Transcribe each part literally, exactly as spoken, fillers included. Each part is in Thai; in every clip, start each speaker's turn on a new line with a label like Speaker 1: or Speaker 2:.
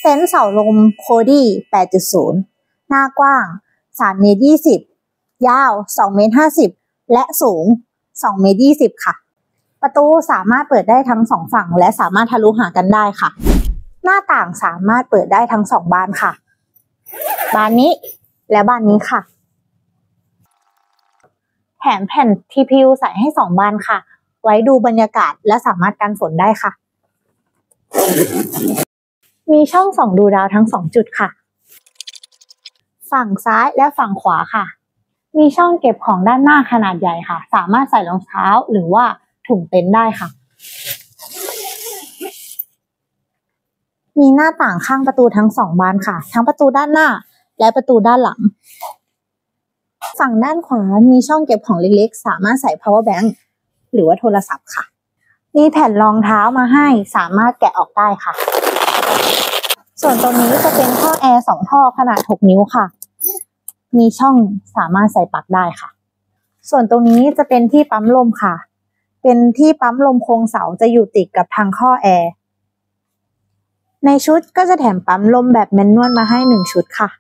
Speaker 1: เต็นท์เสาลมโคดี้ แปดจุดศูนย์ หน้ากว้าง สามเมตรยี่สิบ ยาว สองเมตรห้าสิบ และสูง สองเมตรยี่สิบ ค่ะ ประตูสามารถเปิดได้ทั้งสองฝั่งและสามารถทะลุหากันได้ค่ะ หน้าต่างสามารถเปิดได้ทั้งสองบานค่ะ บานนี้และบานนี้ค่ะ แถมแผ่น ที พี ยู ใส่ให้สองบานค่ะ ไว้ดูบรรยากาศและสามารถกันฝนได้ค่ะ มีช่องส่องดูดาวทั้งสองจุดค่ะ ฝั่งซ้ายและฝั่งขวาค่ะ มีช่องเก็บของด้านหน้าขนาดใหญ่ค่ะ สามารถใส่รองเท้าหรือว่าถุงเต็นท์ได้ค่ะ มีหน้าต่างข้างประตูทั้งสองบานค่ะ ทั้งประตูด้านหน้าและประตูด้านหลัง ฝั่งด้านขวามีช่องเก็บของเล็กๆสามารถใส่ power bank หรือว่าโทรศัพท์ค่ะมีแผ่นรองเท้ามาให้สามารถแกะออกได้ค่ะส่วนตรงนี้จะเป็นท่อแอร์สองท่อขนาดหกนิ้วค่ะมีช่องสามารถใส่ปลั๊กได้ค่ะส่วนตรงนี้จะเป็นที่ปั๊มลมค่ะเป็นที่ปั๊มลมโครงเสาจะอยู่ติดกับทางท่อแอร์ในชุดก็จะแถมปั๊มลมแบบแมนนวลมาให้หนึ่งชุดค่ะ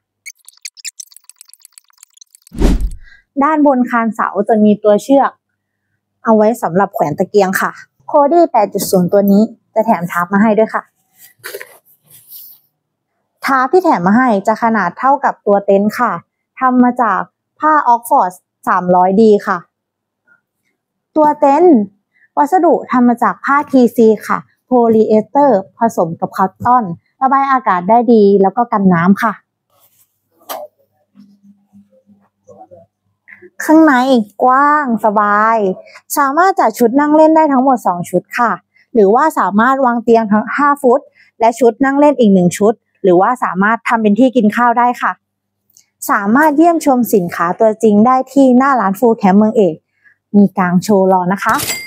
Speaker 1: ด้านบนคานเสาจะมีตัวเชือกเอาไว้สำหรับแขวนตะเกียงค่ะโคดี้ แปดจุดศูนย์ ตัวนี้จะแถมทาร์ปมาให้ด้วยค่ะทาร์ปที่แถมมาให้จะขนาดเท่ากับตัวเต็นท์ค่ะทำมาจากผ้าออกฟอร์ด สามร้อยดี ค่ะตัวเต็นท์วัสดุทำมาจากผ้า ที ซี ค่ะโพลีเอสเตอร์ผสมกับคอตตอนระบายอากาศได้ดีแล้วก็กันน้ำค่ะข้างในกว้างสบายสามารถจัดชุดนั่งเล่นได้ทั้งหมดสองชุดค่ะหรือว่าสามารถวางเตียงทั้งห้าฟุตและชุดนั่งเล่นอีกหนึ่งชุดหรือว่าสามารถทำเป็นที่กินข้าวได้ค่ะสามารถเยี่ยมชมสินค้าตัวจริงได้ที่หน้าร้านฟูลแคมป์เมืองเอกมีกางโชว์รอนะคะ